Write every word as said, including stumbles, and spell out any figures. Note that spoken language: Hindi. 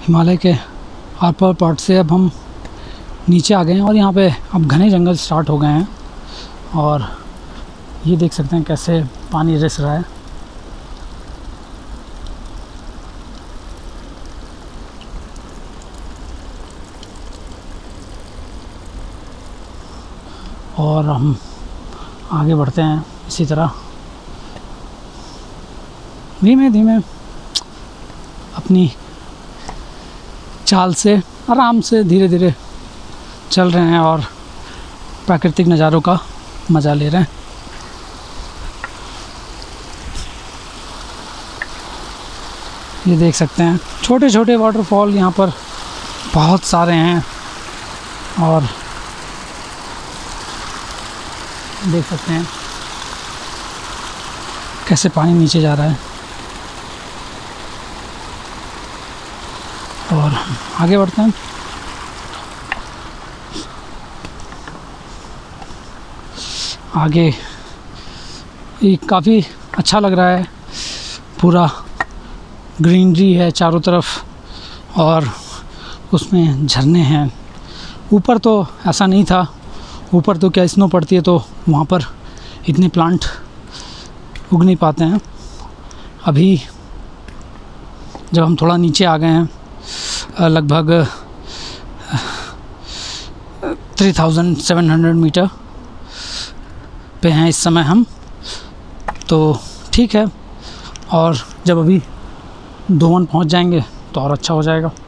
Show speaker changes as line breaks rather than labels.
हिमालय के आर पार्ट से अब हम नीचे आ गए हैं और यहाँ पे अब घने जंगल स्टार्ट हो गए हैं और ये देख सकते हैं कैसे पानी रिस रहा है। और हम आगे बढ़ते हैं इसी तरह धीमे धीमे अपनी चाल से आराम से धीरे धीरे चल रहे हैं और प्राकृतिक नज़ारों का मज़ा ले रहे हैं। ये देख सकते हैं छोटे छोटे वाटरफॉल यहाँ पर बहुत सारे हैं और देख सकते हैं कैसे पानी नीचे जा रहा है। और आगे बढ़ते हैं। आगे ये काफ़ी अच्छा लग रहा है, पूरा ग्रीनरी है चारों तरफ और उसमें झरने हैं। ऊपर तो ऐसा नहीं था, ऊपर तो क्या स्नो पड़ती है तो वहाँ पर इतने प्लांट उग नहीं पाते हैं। अभी जब हम थोड़ा नीचे आ गए हैं, लगभग three thousand seven hundred metre पे हैं इस समय हम, तो ठीक है। और जब अभी दोवन पहुंच जाएंगे तो और अच्छा हो जाएगा।